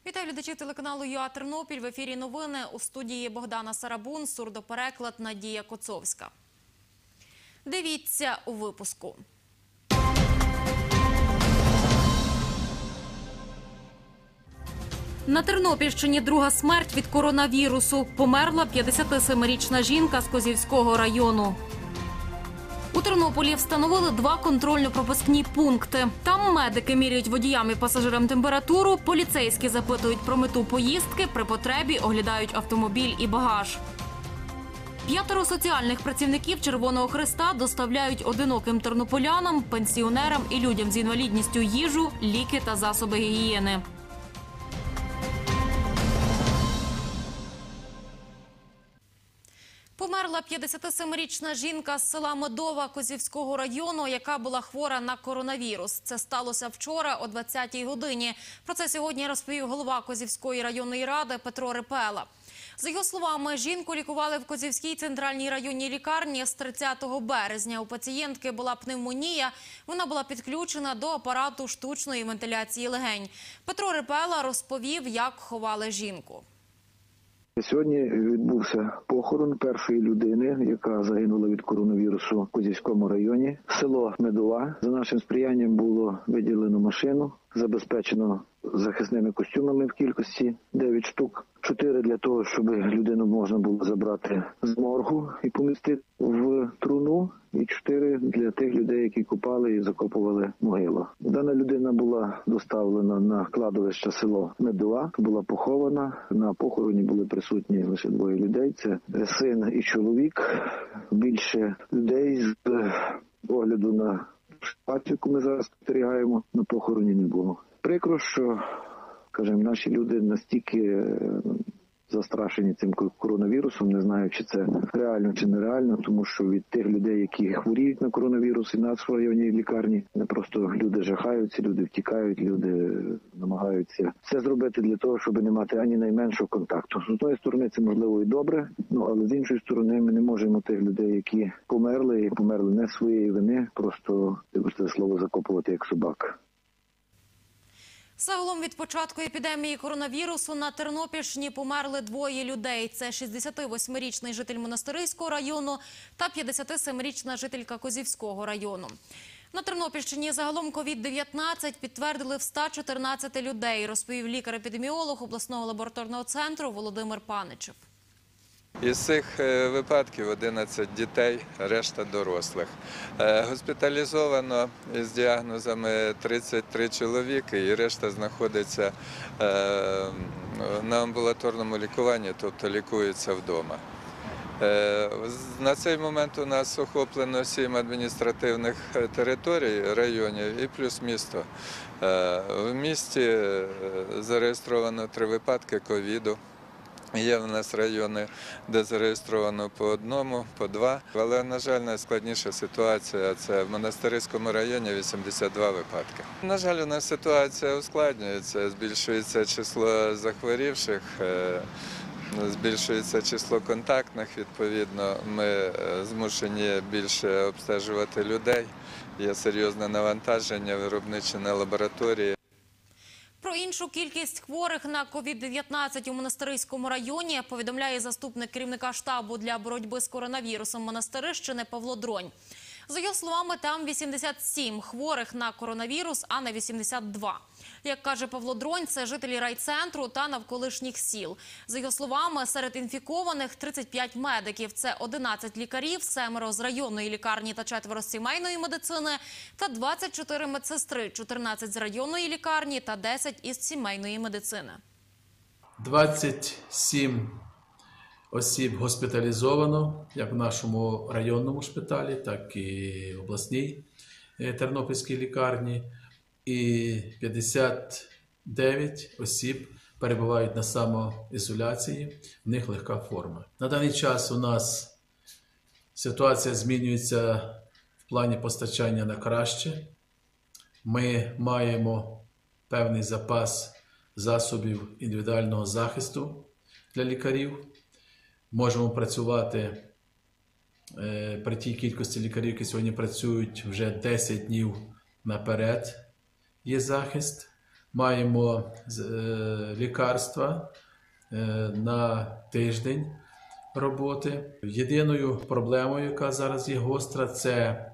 Вітаю глядачів телеканалу ЮА Тернопіль. В ефірі новини. У студії Богдана Сарабун, сурдопереклад Надія Коцовська. Дивіться у випуску. На Тернопільщині друга смерть від коронавірусу. Померла 57-річна жінка з Козівського району. У Тернополі встановили 2 контрольно-пропускні пункти. Там медики міряють водіям і пасажирам температуру, поліцейські запитують про мету поїздки, при потребі оглядають автомобіль і багаж. 5 соціальних працівників Червоного Хреста доставляють одиноким тернополянам, пенсіонерам і людям з інвалідністю їжу, ліки та засоби гігієни. Померла 57-річна жінка з села Медова Козівського району, яка була хвора на коронавірус. Це сталося вчора о 20-й годині. Про це сьогодні розповів голова Козівської районної ради Петро Рипела. За його словами, жінку лікували в Козівській центральній районній лікарні з 30 березня. У пацієнтки була пневмонія. Вона була підключена до апарату штучної вентиляції легень. Петро Рипела розповів, як ховали жінку. Сьогодні відбувся похорон першої людини, яка загинула від коронавірусу в Козівському районі. Село Медова. За нашим сприянням було виділено машину, забезпечено захисними костюмами в кількості 9 штук. 4 для того, щоб людину можна було забрати з моргу і помістити в труну. І 4 для тих людей, які копали і закопували могилу. Дана людина була доставлена на кладовище село Медова, була похована. На похороні були присутні лише 2 людей. Це син і чоловік. Більше людей з огляду на ситуацію, яку ми зараз спостерігаємо, на похороні не було. Прикро, що, скажімо, наші люди настільки застрашені цим коронавірусом, не знаю, чи це реально, чи нереально, тому що від тих людей, які хворіють на коронавірус і в районній лікарні, не просто люди жахаються, люди втікають, люди намагаються все зробити для того, щоб не мати ані найменшого контакту. З однієї сторони, це можливо і добре, але з іншої сторони, ми не можемо тих людей, які померли, і померли не своєї вини, просто, це слово, закопувати як собак. Загалом від початку епідемії коронавірусу на Тернопільщині померли 2 людей. Це 68-річний житель Монастириського району та 57-річна жителька Козівського району. На Тернопільщині загалом COVID-19 підтвердили в 114 людей, розповів лікар-епідеміолог обласного лабораторного центру Володимир Паничев. Із цих випадків 11 дітей, решта дорослих. Госпіталізовано із діагнозами 33 чоловіки і решта знаходиться на амбулаторному лікуванні, тобто лікуються вдома. На цей момент у нас охоплено 7 адміністративних територій, районів і плюс місто. В місті зареєстровано 3 випадки ковіду. Є в нас райони, де зареєстровано по 1, по 2. Але, на жаль, найскладніша ситуація – це в Монастириському районі 82 випадки. На жаль, у нас ситуація ускладнюється, збільшується число захворівших, збільшується число контактних. Відповідно, ми змушені більше обстежувати людей. Є серйозне навантаження виробниче на лабораторії. Про іншу кількість хворих на COVID-19 у Монастириському районі повідомляє заступник керівника штабу для боротьби з коронавірусом Монастирищини Павло Дронь. За його словами, там 87 хворих на коронавірус, а не 82. Як каже Павло Дронь, це жителі райцентру та навколишніх сіл. За його словами, серед інфікованих 35 медиків. Це 11 лікарів, 7 з районної лікарні та 4 з сімейної медицини, та 24 медсестри, 14 з районної лікарні та 10 із сімейної медицини. 27 осіб госпіталізовано, як в нашому районному шпиталі, так і в обласній Тернопільській лікарні. І 59 осіб перебувають на самоізоляції, в них легка форма. На даний час у нас ситуація змінюється в плані постачання на краще. Ми маємо певний запас засобів індивідуального захисту для лікарів. Можемо працювати при тій кількості лікарів, які сьогодні працюють вже 10 днів наперед. Є захист. маємо лікарства на тиждень роботи. Єдиною проблемою, яка зараз є гостра, це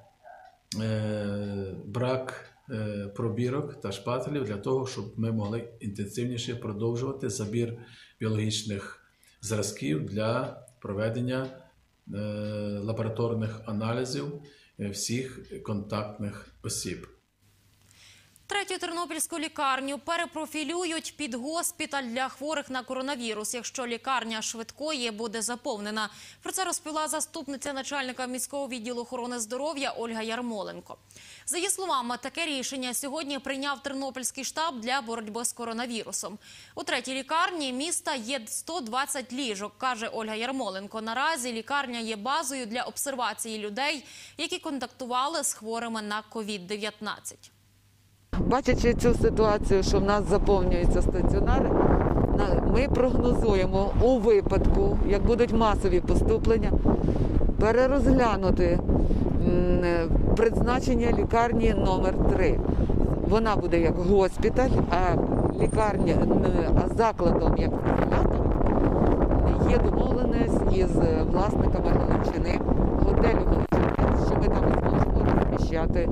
брак пробірок та шпателів для того, щоб ми могли інтенсивніше продовжувати забір біологічних зразків для проведення лабораторних аналізів всіх контактних осіб. Третю тернопільську лікарню перепрофілюють під госпіталь для хворих на коронавірус, якщо лікарня швидкої буде заповнена. Про це розповіла заступниця начальника міського відділу охорони здоров'я Ольга Ярмоленко. За її словами, таке рішення сьогодні прийняв Тернопільський штаб для боротьби з коронавірусом. У третій лікарні міста є 120 ліжок, каже Ольга Ярмоленко. Наразі лікарня є базою для обсервації людей, які контактували з хворими на COVID-19. Бачачи цю ситуацію, що в нас заповнюються стаціонари, ми прогнозуємо у випадку, як будуть масові поступлення, перерозглянути призначення лікарні номер 3. Вона буде як госпіталь, а закладом як ізолятор є домовленість із власниками Галичини, готелю Галичини, що ми там зможемо розміщати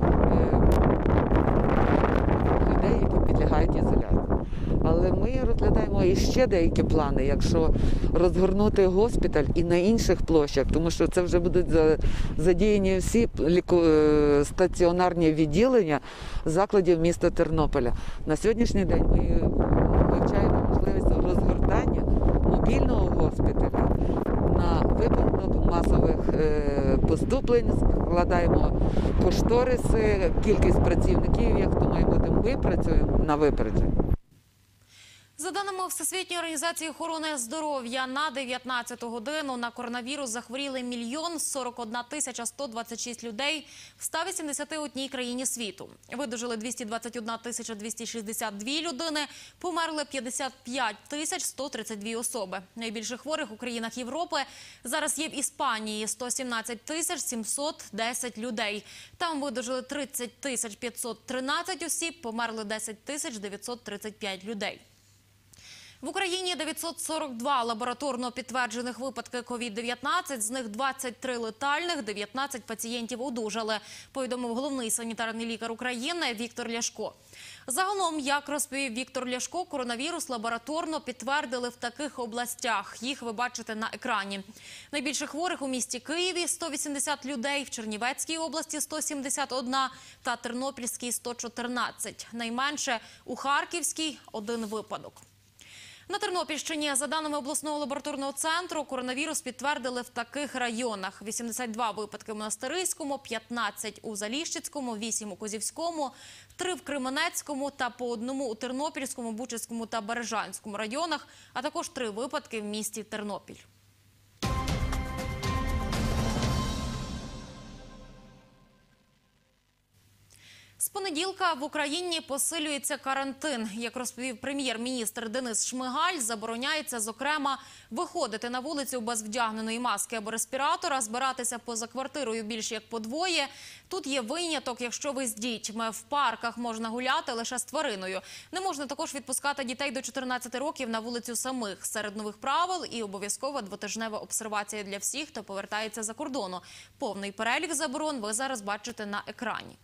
людей, які підлягають ізоляції. Але ми розглядаємо і ще деякі плани, якщо розгорнути госпіталь і на інших площах, тому що це вже будуть задіяні всі стаціонарні відділення закладів міста Тернополя. На сьогоднішній день ми вивчаємо можливість розгортання мобільного госпіталя на випадок масових поступлень, складаємо кошториси, кількість працівників, як то має бути, ми працюємо на випередження. За даними Всесвітньої організації охорони здоров'я, на 19-ту годину на коронавірус захворіли 1 041 126 людей в 181 країні світу. Видужили 221 262 людини, померли 55 132 особи. Найбільше хворих у країнах Європи зараз є в Іспанії – 117 710 людей. Там видужили 30 513 осіб, померли 10 935 людей. В Україні 942 лабораторно підтверджених випадки COVID-19, з них 23 летальних, 19 пацієнтів одужали, повідомив головний санітарний лікар України Віктор Ляшко. Загалом, як розповів Віктор Ляшко, коронавірус лабораторно підтвердили в таких областях. Їх ви бачите на екрані. Найбільше хворих у місті Києві – 180 людей, в Чернівецькій області – 171 та Тернопільській – 114. Найменше у Харківській – 1 випадок. На Тернопільщині, за даними обласного лабораторного центру, коронавірус підтвердили в таких районах: 82 випадки в Монастириському, 15 у Заліщицькому, 8 у Козівському, 3 в Кременецькому та по 1 у Тернопільському, Бучацькому та Бережанському районах, а також 3 випадки в місті Тернопіль. З понеділка в Україні посилюється карантин. Як розповів прем'єр-міністр Денис Шмигаль, забороняється, зокрема, виходити на вулицю без вдягненої маски або респіратора, збиратися поза квартирою більш як по двоє. Тут є виняток, якщо ви з дітьми. В парках можна гуляти лише з твариною. Не можна також відпускати дітей до 14 років на вулицю самих. Серед нових правил і обов'язкова двотижнева обсервація для всіх, хто повертається за кордону. Повний перелік заборон ви зараз бачите на екрані.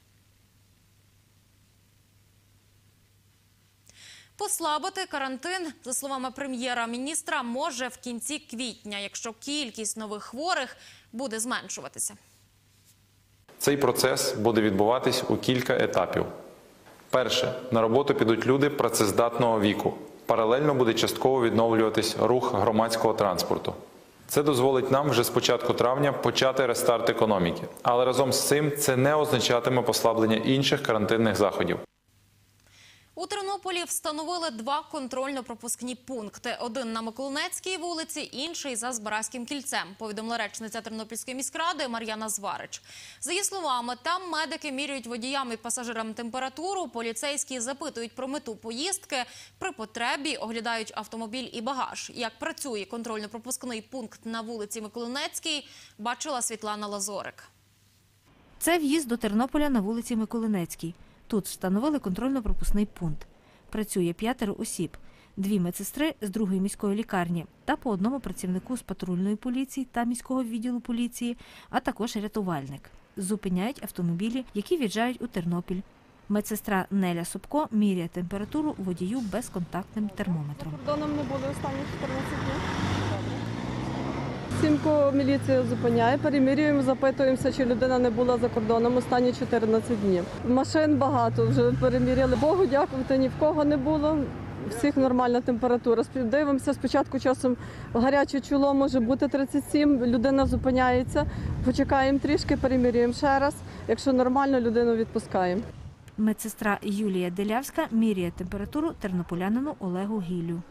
Послабити карантин, за словами прем'єра-міністра, може в кінці квітня, якщо кількість нових хворих буде зменшуватися. Цей процес буде відбуватись у кілька етапів. Перше. На роботу підуть люди працездатного віку. Паралельно буде частково відновлюватись рух громадського транспорту. Це дозволить нам вже з початку травня почати рестарт економіки. Але разом з цим це не означатиме послаблення інших карантинних заходів. У Тернополі встановили 2 контрольно-пропускні пункти. Один на Миколинецькій вулиці, інший за Збаразьким кільцем, повідомила речниця Тернопільської міськради Мар'яна Зварич. За її словами, там медики міряють водіям і пасажирам температуру, поліцейські запитують про мету поїздки, при потребі оглядають автомобіль і багаж. Як працює контрольно-пропускний пункт на вулиці Миколинецькій, бачила Світлана Лазорик. Це в'їзд до Тернополя на вулиці Миколинецькій. Тут встановили контрольно-пропускний пункт. Працює 5 осіб. 2 медсестри з 2-ї міської лікарні та по 1 працівнику з патрульної поліції та міського відділу поліції, а також рятувальник. Зупиняють автомобілі, які в'їжджають у Тернопіль. Медсестра Неля Собко міряє температуру водію безконтактним термометром. Кордоном не були останні 14 днів. Сімку міліція зупиняє, перемірюємо, запитуємося, чи людина не була за кордоном останні 14 днів. Машин багато, вже переміряли. Богу дякувати, ні в кого не було. Всіх нормальна температура. Дивимося, спочатку часом гаряче чоло може бути 37, людина зупиняється, почекаємо трішки, перемірюємо ще раз. Якщо нормально, людину відпускаємо. Медсестра Юлія Делявська міряє температуру тернополянину Олегу Гілю.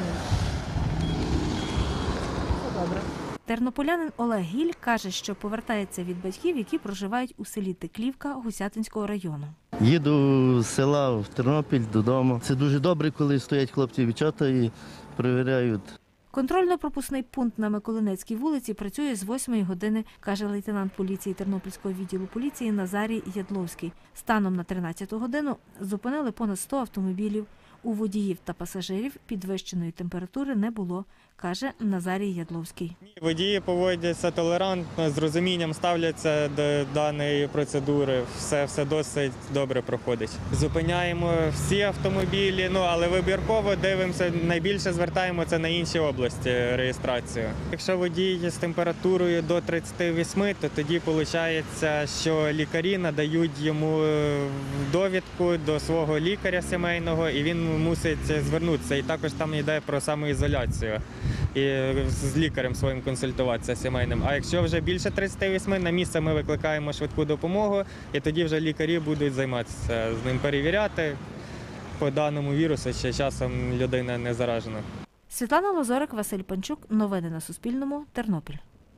Тернополянин Олег Гіль каже, що повертається від батьків, які проживають у селі Теклівка Гусятинського району. Їду з села в Тернопіль додому. Це дуже добре, коли стоять хлопці дівчата і перевіряють. Контрольно-пропускний пункт на Миколинецькій вулиці працює з 8 години, каже лейтенант поліції Тернопільського відділу поліції Назарій Ядловський. Станом на 13 годину зупинили понад 100 автомобілів. У водіїв та пасажирів підвищеної температури не було, каже Назарій Ядловський. Водії поводяться толерантно, з розумінням ставляться до даної процедури. Все досить добре проходить. Зупиняємо всі автомобілі, але вибірково дивимося, найбільше звертаємо це на інші області реєстрацію. Якщо водій з температурою до 38, то тоді виходить, що лікарі надають йому довідку до свого лікаря сімейного, і він мусить звернутися. І також там йде про самоізоляцію. І з лікарем своїм консультуватися сімейним. А якщо вже більше 38, на місце ми викликаємо швидку допомогу, і тоді вже лікарі будуть займатися з ним, перевіряти по даному вірусу, чи часом людина не заражена. Світлана Лозорик, Василь Панчук. Новини на Суспільному. Тернопіль.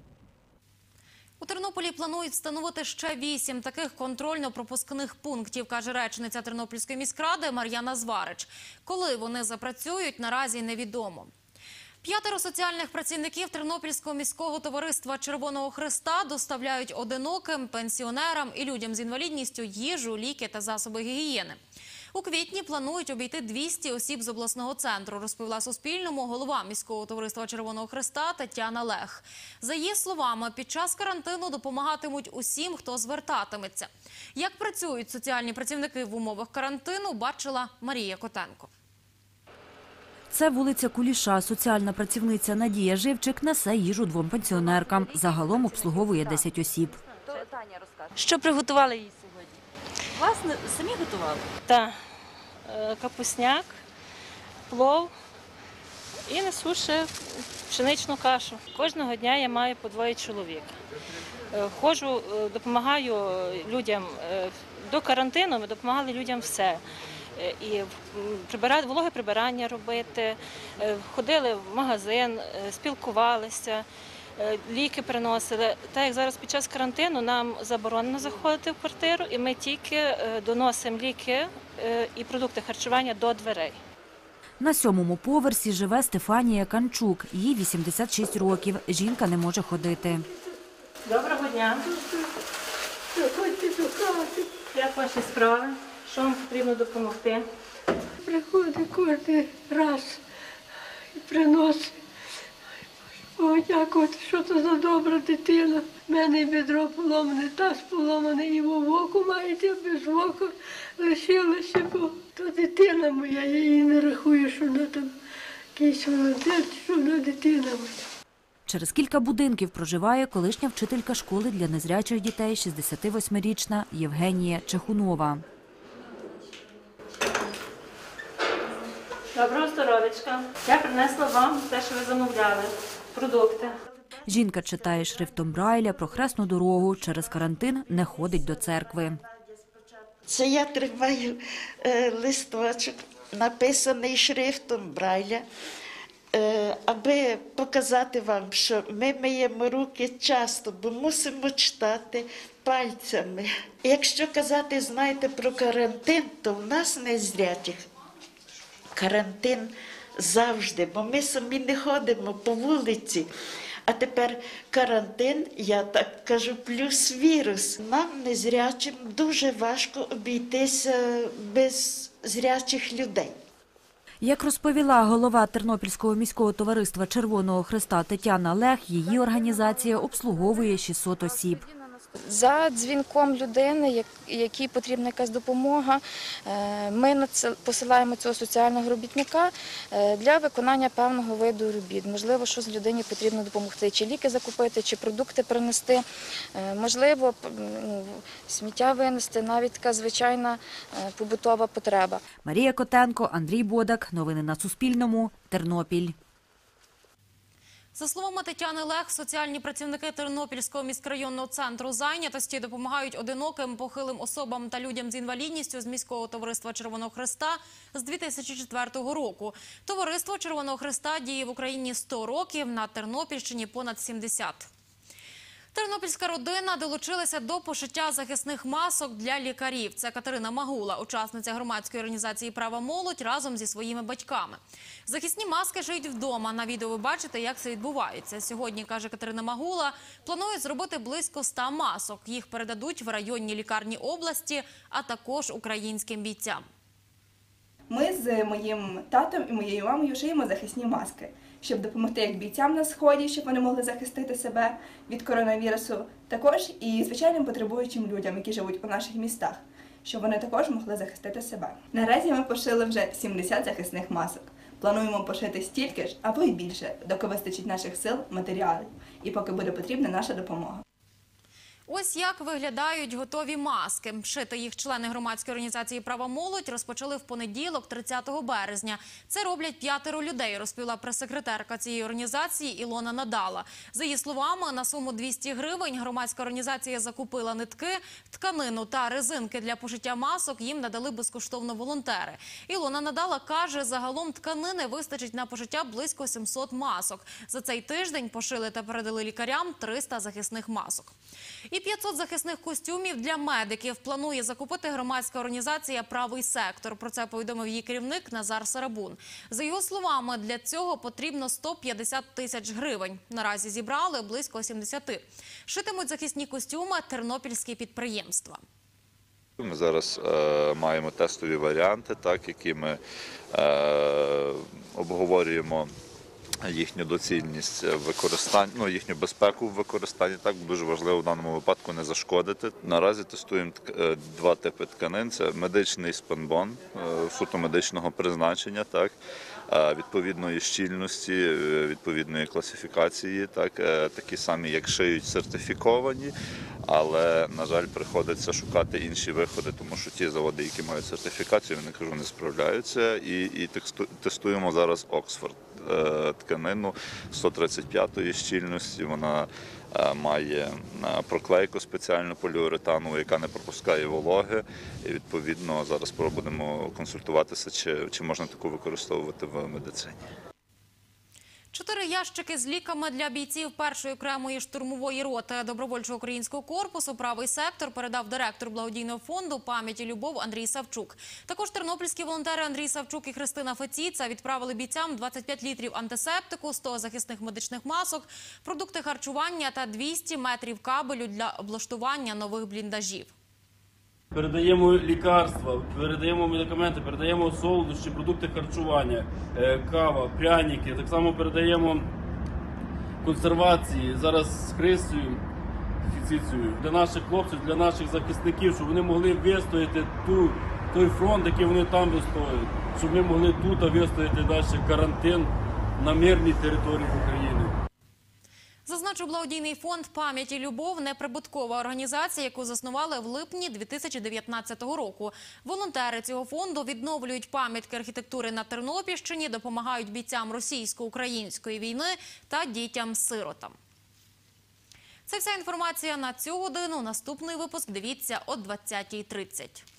У Тернополі планують встановити ще 8 таких контрольно-пропускних пунктів, каже речниця Тернопільської міськради Мар'яна Зварич. Коли вони запрацюють, наразі невідомо. 5 соціальних працівників Тернопільського міського товариства Червоного Хреста доставляють одиноким, пенсіонерам і людям з інвалідністю їжу, ліки та засоби гігієни. У квітні планують обійти 200 осіб з обласного центру, розповіла Суспільному голова міського товариства Червоного Хреста Тетяна Лех. За її словами, під час карантину допомагатимуть усім, хто звертатиметься. Як працюють соціальні працівники в умовах карантину, бачила Марія Котенко. Це вулиця Куліша. Соціальна працівниця Надія Живчик несе їжу 2 пенсіонеркам. Загалом обслуговує 10 осіб. Що приготували їй сьогодні? Власне, самі готували? Так. Капусняк, плов і несу ще пшеничну кашу. Кожного дня я маю по 2 чоловік. Ходжу, допомагаю людям. До карантину ми допомагали людям все. І вологе прибирання робити, ходили в магазин, спілкувалися, ліки приносили. Так як зараз під час карантину нам заборонено заходити в квартиру, і ми тільки доносимо ліки і продукти харчування до дверей. На 7-му поверсі живе Стефанія Канчук. Їй 86 років. Жінка не може ходити. Доброго дня. Як ваші справи? Що вам потрібно допомогти? Приходить кожен раз і приносить. О, дякувати, що це за добра дитина. У мене і бедро поломане, таз поломаний, і в оку маєте, без ока лишилося, бо то дитина моя, я її не рахую, що вона там якийсь волонтер, що вона дитина моя. Через кілька будинків проживає колишня вчителька школи для незрячих дітей, 68-річна Євгенія Чехунова. Доброго здоров'ячка. Я принесла вам те, що ви замовляли. Продукти. Жінка читає шрифтом Брайля про хресну дорогу. Через карантин не ходить до церкви. Це я тримаю листочок, написаний шрифтом Брайля, аби показати вам, що ми миємо руки часто, бо мусимо читати пальцями. Якщо казати, знаєте, про карантин, то в нас незрячих карантин завжди, бо ми самі не ходимо по вулиці. А тепер карантин, я так кажу, плюс вірус. Нам, незрячим, дуже важко обійтися без зрячих людей. Як розповіла голова Тернопільського міського товариства Червоного Хреста Тетяна Лех, її організація обслуговує 600 осіб. За дзвінком людини, якій потрібна якась допомога, ми посилаємо цього соціального робітника для виконання певного виду робіт. Можливо, щось людині потрібно допомогти, чи ліки закупити, чи продукти принести, можливо, сміття винести, навіть така звичайна побутова потреба. Марія Котенко, Андрій Бодак. Новини на Суспільному. Тернопіль. За словами Тетяни Лех, соціальні працівники Тернопільського міськрайонного центру зайнятості допомагають одиноким, похилим особам та людям з інвалідністю з міського товариства Червоного Хреста з 2004 року. Товариство Червоного Хреста діє в Україні 100 років, на Тернопільщині понад 70. Тернопільська родина долучилася до пошиття захисних масок для лікарів. Це Катерина Магула, учасниця громадської організації «Права молодь» разом зі своїми батьками. Захисні маски шиють вдома. На відео ви бачите, як це відбувається. Сьогодні, каже Катерина Магула, планують зробити близько 100 масок. Їх передадуть в районні лікарні області, а також українським бійцям. Ми з моїм татом і моєю мамою шиємо захисні маски, щоб допомогти як бійцям на Сході, щоб вони могли захистити себе від коронавірусу, також і звичайним потребуючим людям, які живуть у наших містах, щоб вони також могли захистити себе. Наразі ми пошили вже 70 захисних масок. Плануємо пошити стільки ж або й більше, доки вистачить наших сил, матеріалів і поки буде потрібна наша допомога. Ось як виглядають готові маски. Шити їх члени громадської організації «Права молодь» розпочали в понеділок, 30 березня. Це роблять 5 людей, розповіла прес-секретарка цієї організації Ілона Надала. За її словами, на суму 200 гривень громадська організація закупила нитки, тканину та резинки для пошиття масок їм надали безкоштовно волонтери. Ілона Надала каже, загалом тканини вистачить на пошиття близько 700 масок. За цей тиждень пошили та передали лікарям 300 захисних масок. І 500 захисних костюмів для медиків планує закупити громадська організація «Правий сектор». Про це повідомив її керівник Назар Сарабун. За його словами, для цього потрібно 150 тисяч гривень. Наразі зібрали близько 70. Шитимуть захисні костюми тернопільські підприємства. Ми зараз маємо тестові варіанти, які ми обговорюємо їхню доцільність використання, їхню безпеку в використанні. Так, дуже важливо в даному випадку не зашкодити. Наразі тестуємо 2 типи тканин. Це медичний спанбон, суто медичного призначення, відповідної щільності, відповідної класифікації, такі самі, як шиють сертифіковані, але, на жаль, приходиться шукати інші виходи, тому що ті заводи, які мають сертифікацію, вони, не справляються. І тестуємо зараз Оксфорд тканину 135-ї щільності. Вона має проклейку спеціальну поліуретанову, яка не пропускає вологи. І, відповідно, зараз будемо консультуватися, чи можна таку використовувати в медицині. 4 ящики з ліками для бійців 1-ї окремої штурмової роти добровольчого українського корпусу «Правий сектор» передав директор благодійного фонду «Пам'ять і любов» Андрій Савчук. Також тернопільські волонтери Андрій Савчук і Христина Феціца відправили бійцям 25 літрів антисептику, 100 захисних медичних масок, продукти харчування та 200 метрів кабелю для облаштування нових бліндажів. Передаємо лікарства, передаємо медикаменти, передаємо солодощі, продукти харчування, кава, пряники. Так само передаємо консервації. Зараз з Христою Феціцею для наших хлопців, для наших захисників, щоб вони могли вистояти той фронт, який вони там вистоюють, щоб ми могли тут вистояти далі карантин на мирній території України. Зазначу, благодійний фонд «Пам'ять і любов» – неприбуткова організація, яку заснували в липні 2019 року. Волонтери цього фонду відновлюють пам'ятки архітектури на Тернопільщині, допомагають бійцям російсько-української війни та дітям-сиротам. Це вся інформація на цю годину. Наступний випуск дивіться о 20:30.